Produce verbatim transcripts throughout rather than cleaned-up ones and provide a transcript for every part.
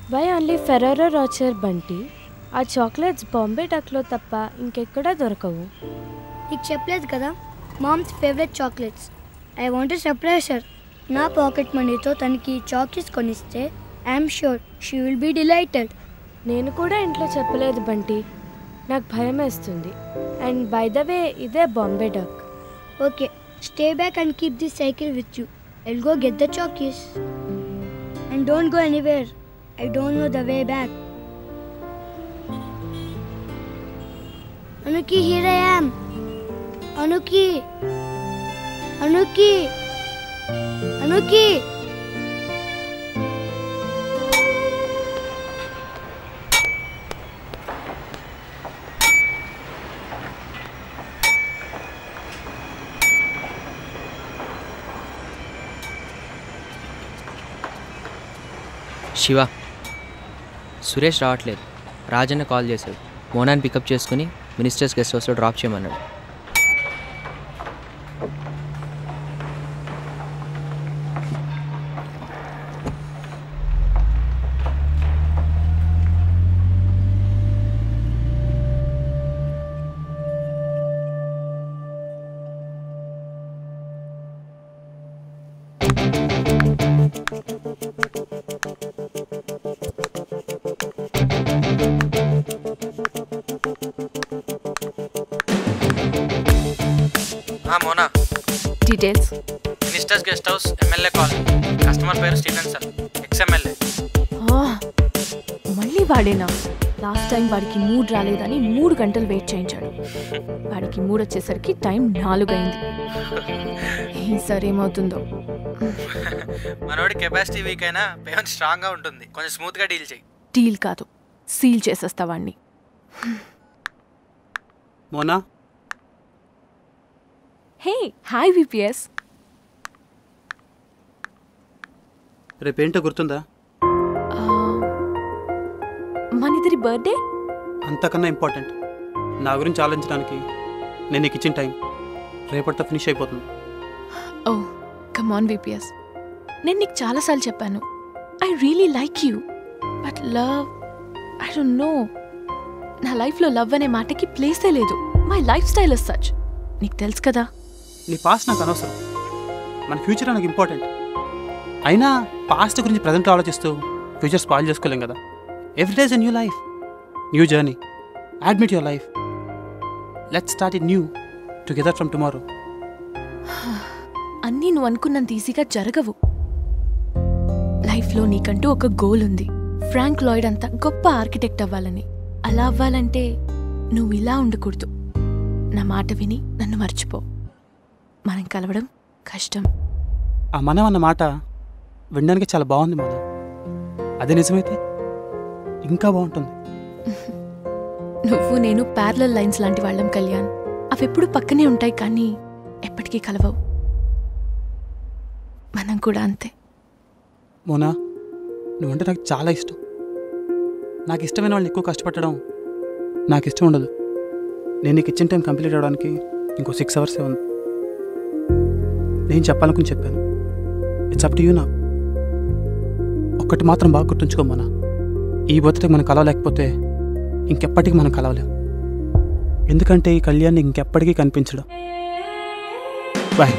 Why only Ferrero Rocher Bunty? ఆ chocolates Bombay డక్లో తప్ప ఇంకెక్కడా దొరకవు. నీకు చెప్పలేదు కదా, mom's favourite chocolates. I want to surprise her. నా పాకెట్ మనీతో తనకి చాక్లెట్స్ కొనిస్తే I'm sure she will be delighted. నేను కూడా ఇంట్లో చెప్పలేదు బంటి, నాకు భయం వేస్తుంది. అండ్ బై ద వే ఇదే Bombay duck. Okay, stay back and keep this cycle with you. I'll go get the chocolates and don't go anywhere. I don't know the way back. Anuki, here I am. Anuki. Anuki. Anuki. Shiva, Suresh రావట్లేదు. Rajanna call చేశాడు. మోనాన్ని pickup చేసుకుని minister's guest హౌస్లో drop చేయమన్నాడు. Mona, details. Minister's guest house, MLA colony. Customer పేరు Stephen sir, ex MLA. మళ్ళీ వాడేనా? Last time వాడికి మూడ్ రాలేదని మూడు గంటలు వెయిట్ చేయించాడు. వాడికి మూడ్ వచ్చేసరికి టైం నాలుగు అయింది. ఈసారి ఏమవుతుందో. మనోడి కెపాసిటీ వీక్ అయినా పేమెంట్ స్ట్రాంగ్గా ఉంటుంది. కొంచెం స్మూత్గా డీల్ చేయి. డీల్ కాదు, సీల్ చేసేస్తా వాడిని. మోనా. Hey, hi VPS. రేపేంటో గుర్తుందా? మనిద్దరి బర్త్డే. అంతకన్నా ఇంపార్టెంట్, నా గురించి ఆలోచించడానికి నేను నీకు ఇచ్చిన టైం రేపటితో ఫినిష్ అయిపోతుంది. ఓ కమ్ ఆన్ విపిఎస్, నేను నీకు చాలాసార్లు చెప్పాను I really like you, but love I don't know. నా లైఫ్లో లవ్ అనే మాటకి ప్లేసే లేదు. My life style is such. నీకు తెలుసు కదా. నీ పాస్ట్ నాకు అనవసరం, మన ఫ్యూచర్ నాకు ఇంపార్టెంట్. అయినా పాస్ట్ గురించి ప్రజెంట్ ఆలోచిస్తూ ఫ్యూచర్ స్పాయిల్ చేసుకోలేం కదా. Every day is a new life, new journey. Admit your life. Let's start it new together from tomorrow. అన్నీ నువ్వు అనుకున్నంత ఈజీగా జరగవు. లైఫ్లో నీకంటూ ఒక గోల్ ఉంది. ఫ్రాంక్ లాయిడ్ అంత గొప్ప ఆర్కిటెక్ట్ అవ్వాలని. అలా అవ్వాలంటే నువ్వు ఇలా ఉండకూడదు. నా మాట విని నన్ను మర్చిపో. మనం కలవడం కష్టం. ఆ మనం అన్న మాట వినడానికి చాలా బాగుంది మన. అదే నిజమైతే ఇంకా బాగుంటుంది. నువ్వు నేను ప్యారలల్ లైన్స్ లాంటి వాళ్ళం కళ్యాణ్. అవి ఎప్పుడు పక్కనే ఉంటాయి కానీ ఎప్పటికీ కలవవు. మనం కూడా అంతే. మోనా, నువ్వంటే నాకు చాలా ఇష్టం. నాకు ఇష్టమైన వాళ్ళు ఎక్కువ కష్టపడడం నాకు ఇష్టం ఉండదు. నేను నీకు ఇచ్చిన టైం కంప్లీట్ అవ్వడానికి ఇంకో సిక్స్ అవర్సే ఉంది. నేను చెప్పాలనుకుని చెప్పాను. ఇట్స్ అప్ టు యూ నా. ఒక్కటి మాత్రం బాగా గుర్తుంచుకో మోనా, ఈ బర్త్డేకి మనం కలవలేకపోతే ఇంకెప్పటికీ మనం కలవలేం. ఎందుకంటే ఈ కళ్యాణ్ ఇంకెప్పటికీ కనిపించడం. Bye.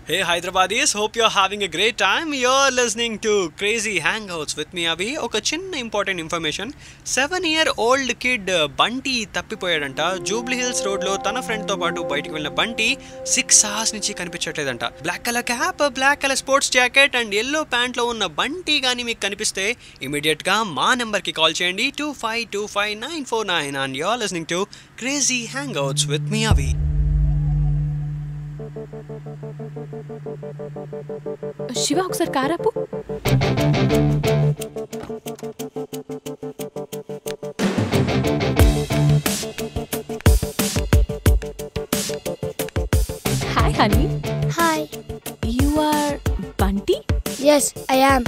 Hey Hyderabadis, hope you're having a great time. You're listening to Crazy Hangouts with me Avi. ఒక చిన్న important information. Seven year old kid Bunty తప్పిపోయాడంట. జూబ్లీ హిల్స్ రోడ్లో తన ఫ్రెండ్తో పాటు బయటికి వెళ్ళిన బంటి సిక్స్ అవర్స్ నుంచి కనిపించట్లేదంట. Black colour cap, black colour sports jacket and yellow ప్యాంట్లో ఉన్న బంటి కానీ మీకు కనిపిస్తే ఇమీడియట్గా మా నెంబర్కి కాల్ చేయండి two five two five nine four nine and you're listening to crazy hangouts with me Avi. Shiva ఒకసారి కారాపు. Hi honey. Hi. You are Bunty? Yes I am.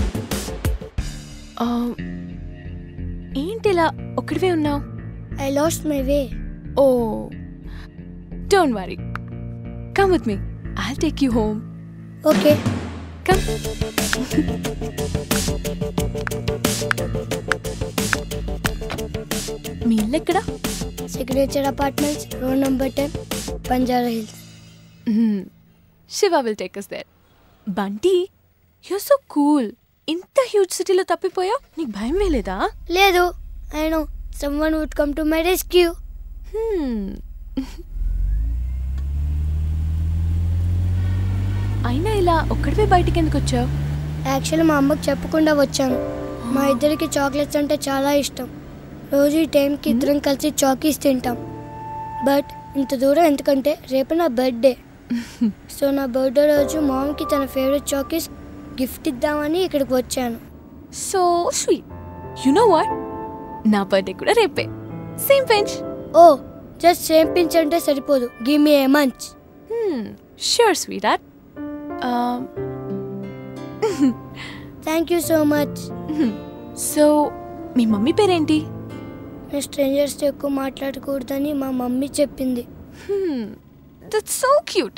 ఏంటి ఇలా ఒక్కడివే ఉన్నావు? I lost my way. Oh don't worry, come with me, I'll take you home. Okay come. మీ ఇల్లు ఎక్కడ? Signature apartments, road number ten, Banjara Hills. Shiva will take us there. Bunty, you're so cool. ఇంత huge సిటీలో తప్పిపోయావు, నీకు భయం వేయలేదా? లేదు, I know someone would come to my rescue. అయినా ఇలా ఒక్కడివే బయటికి ఎందుకు వచ్చావు? యాక్చువల్లీ మా అమ్మకి చెప్పకుండా వచ్చాను. మా ఇద్దరికి చాక్లెట్స్ అంటే చాలా ఇష్టం. రోజు ఈ టైంకి ఇద్దరం కలిసి చాకీస్ తింటాం. బట్ ఇంత దూరం ఎందుకంటే రేపు నా బర్త్డే. సో నా బర్త్డే రోజు మామ్కి తన ఫేవరెట్ చాకీస్ గిఫ్ట్ ఇద్దామని ఇక్కడికి వచ్చాను. So sweet. You know what, నా బర్త్డే కూడా రేపే, same pinch. Oh, just same pinch అంటే సరిపోదు, give me a munch. Sure sweetheart. Thank you so much. So మీ మమ్మీ పేరేంటి? నేను స్ట్రేంజర్స్తో ఎక్కువ మాట్లాడకూడదని మా మమ్మీ చెప్పింది. That's so cute.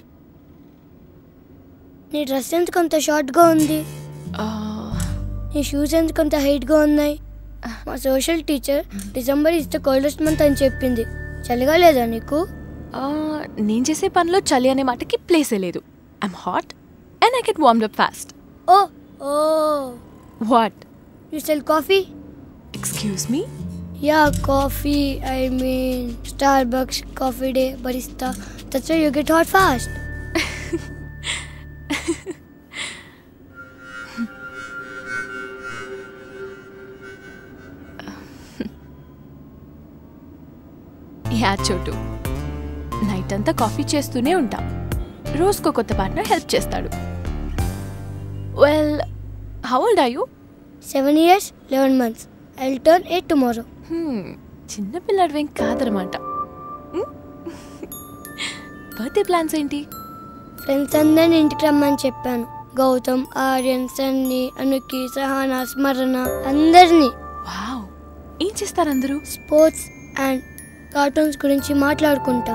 నీ డ్రెస్ ఎందుకు అంత షార్ట్గా ఉంది? నీ షూస్ ఎందుకు అంత హైట్గా ఉన్నాయి? మా social teacher December is the coldest month అని చెప్పింది. చలిగా లేదా నీకు? నేను చేసే పనిలో చలి అనే మాటకి ప్లేసే లేదు. I'm hot and I get warmed up fast. Oh oh what? You sell coffee? Excuse me? Yeah, coffee. I mean Starbucks, coffee day, barista. That's why you get hot fast. Yeah చోటు, night అంతా coffee చేస్తూనే ఉంటాం. రోజుకో కొత్త partner help చేస్తాడు. Well, how old are you? Seven years eleven months. I will turn eight tomorrow. చిన్న పిల్లాడివేం కాదనమాట. బర్త్డే ప్లాన్స్ ఏంటి? ఫ్రెండ్స్ అందరిని ఇంటికి రమ్మని చెప్పాను. గౌతమ్, ఆర్యన్, సన్నీ, అనుకి, సహానా, స్మరణ, అందరినీ. వావ్, ఏం చేస్తారు అందరూ? స్పోర్ట్స్ అండ్ కార్టూన్స్ గురించి మాట్లాడుకుంటాం.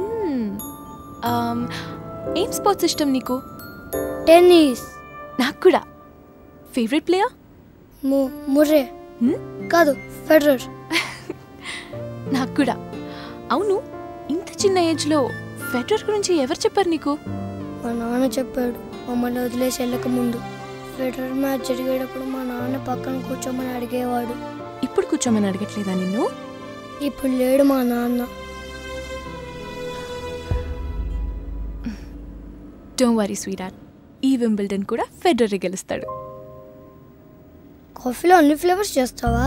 ఏం స్పోర్ట్స్ ఇష్టం నీకు? టెన్నిస్. నాకు కూడా. Favourite player? ముర్రే. కాదు, ఫెడరర్. నాకు కూడా. అవును, ఇంత చిన్న ఏజ్లో ఫెడరర్ గురించి ఎవరు చెప్పారు నీకు? మా నాన్న చెప్పాడు. మమ్మల్ని వదిలేసి వెళ్ళక ముందు ఫెడరర్ మ్యాచ్ జరిగేటప్పుడు మా నాన్న పక్కన కూర్చోమని అడిగేవాడు. ఇప్పుడు కూర్చోమని అడగట్లేదా నిన్ను? ఇప్పుడు లేడు మా నాన్న. డోంట్ వరీ స్వీట్, ఈ వింబిల్డన్ కూడా ఫెడరర్ గెలుస్తాడు. కాఫీలో అన్ని ఫ్లేవర్స్ చేస్తావా?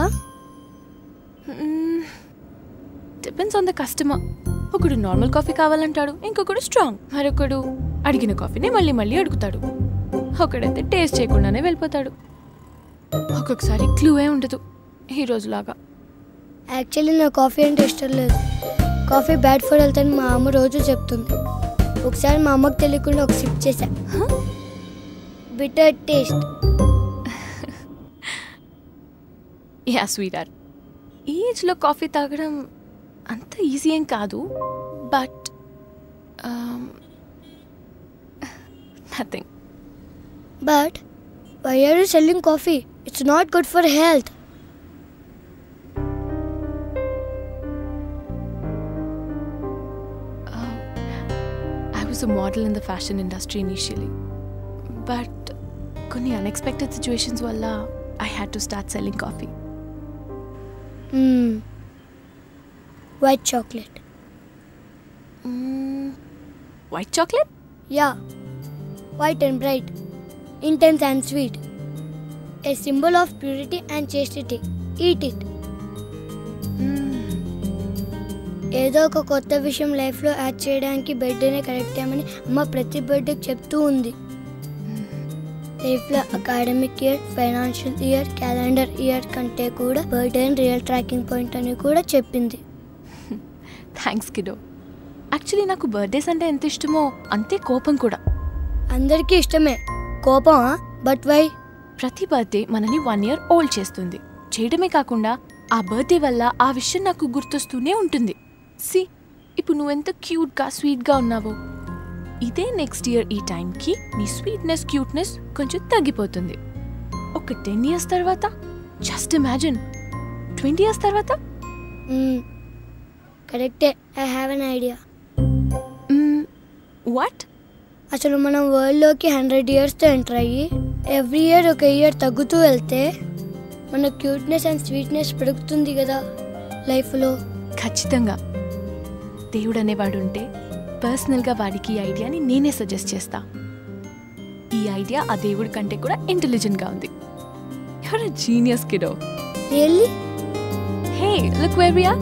Depends on the customer. ఒకడు నార్మల్ కాఫీ కావాలంటాడు, ఇంకొకడు స్ట్రాంగ్, మరొకడు అడిగిన కాఫీని మళ్ళీ మళ్ళీ అడుగుతాడు. ఒకడైతే టేస్ట్ చేయకుండానే వెళ్ళిపోతాడు. ఒక్కొక్కసారి క్లూవే ఉండదు ఈ రోజులాగా. యాక్చువల్లీ నా కాఫీ అంటే ఇష్టం లేదు. కాఫీ బ్యాడ్ ఫర్ హెల్త్ అని మా అమ్మ రోజు చెప్తుంది. ఒకసారి మా అమ్మకు తెలియకుండా ఒక సిప్ చేశా. Bitter taste. Yeah sweetheart, ఈ ఏజ్లో కాఫీ తాగడం అంత ఈజీ ఏం కాదు. But nothing. But why are you selling coffee? It's not good for health. I was a model in the fashion industry initially. But కొన్ని unexpected situations వల్ల I had to start selling coffee. White chocolate. White chocolate? Yeah, white and bright, intense and sweet, a symbol of purity and chastity. Eat it. ఏదో ఒక కొత్త విషయం లైఫ్లో add చేయడానికి బర్త్డేనే correct time అని అమ్మ ప్రతి బర్త్డేకి చెప్తూ ఉంది. లైఫ్లో academic year, financial year, calendar year కంటే కూడా బర్త్డే రియల్ ట్రాకింగ్ పాయింట్ అని కూడా చెప్పింది. Thanks kiddo. యాక్చువల్లీ నాకు బర్త్డేస్ అంటే ఎంత ఇష్టమో అంతే కోపం కూడా. అందరికీ ఇష్టమే కోపమా? But why? ప్రతి బర్త్డే మనని వన్ ఇయర్ ఓల్డ్ చేస్తుంది. చేయడమే కాకుండా ఆ బర్త్డే వల్ల ఆ విషయం నాకు గుర్తొస్తూనే ఉంటుంది. సి, ఇప్పుడు నువ్వెంత క్యూట్గా స్వీట్గా ఉన్నావో, ఇదే నెక్స్ట్ ఇయర్ ఈ టైంకి నీ స్వీట్నెస్ క్యూట్నెస్ కొంచెం తగ్గిపోతుంది. ఒక టెన్ ఇయర్స్ తర్వాత, జస్ట్ ఇమాజిన్ ట్వంటీ ఇయర్స్ తర్వాత. కరెక్టే, I have an idea. What? అసలు మనం వరల్డ్లోకి హండ్రెడ్ ఇయర్స్తో ఎంటర్ అయ్యి ఎవ్రీ ఇయర్ ఒక ఇయర్ తగ్గుతూ వెళ్తే మన క్యూట్నెస్ అండ్ స్వీట్నెస్ పెరుగుతుంది కదా లైఫ్లో. ఖచ్చితంగా. దేవుడు అనేవాడు ఉంటే పర్సనల్గా వాడికి ఈ ఐడియాని నేనే సజెస్ట్ చేస్తా. ఈ ఐడియా ఆ దేవుడి కంటే కూడా ఇంటెలిజెంట్గా ఉంది. You're a genius kiddo. Really? Hey, look where we are.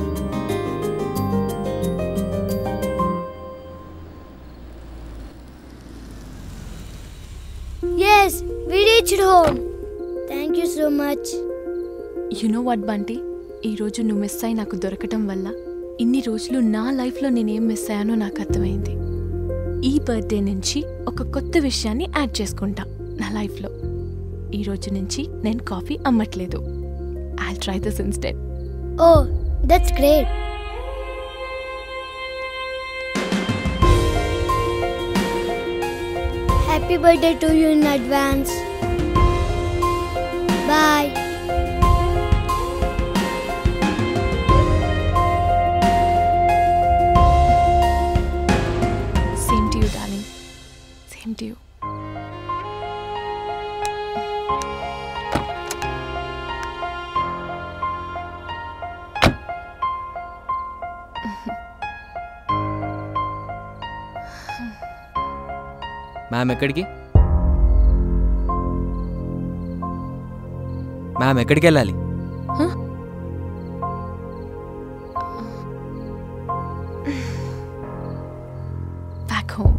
Yes, we reached home. Thank you so much. You know what, Bunty? ఈరోజు నువ్వు మిస్ అయి నాకు దొరకటం వల్ల ఇన్ని రోజులు నా లైఫ్లో నేనేం మిస్ అయ్యానో నాకు అర్థమైంది. ఈ బర్త్డే నుంచి ఒక కొత్త విషయాన్ని యాడ్ చేసుకుంటా నా లైఫ్లో. ఈ రోజు నుంచి నేను కాఫీ అమ్మట్లేదు. I'll try this instead. Oh, that's great. Happy birthday to you in advance. Bye. Same to you, darling. Same to you. Ma'am ఎక్కడికి? మ్యామ్ ఎక్కడికి వెళ్ళాలి? Back home.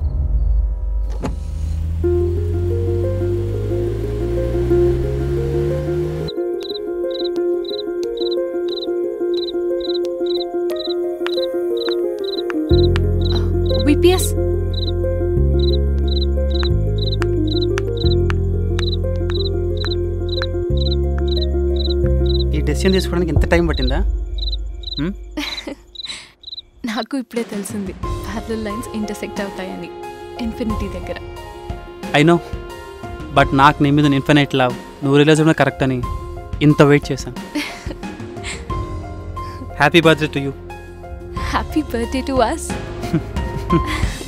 Uh, V P S. Decision తీసుకోవడానికి ఎంత time పట్టిందా? నాకు ఇప్పుడే తెలిసింది parallel lines intersect అవుతాయని ఇన్ఫినిటీ దగ్గర. ఐ నో, బట్ నాకు నీ మీద ఇన్ఫినైట్ లవ్, నువ్వు రిలీజ్ అవ్వడం కరెక్ట్ అని ఇంత వెయిట్ చేశాను. Happy birthday to you. Happy birthday to us.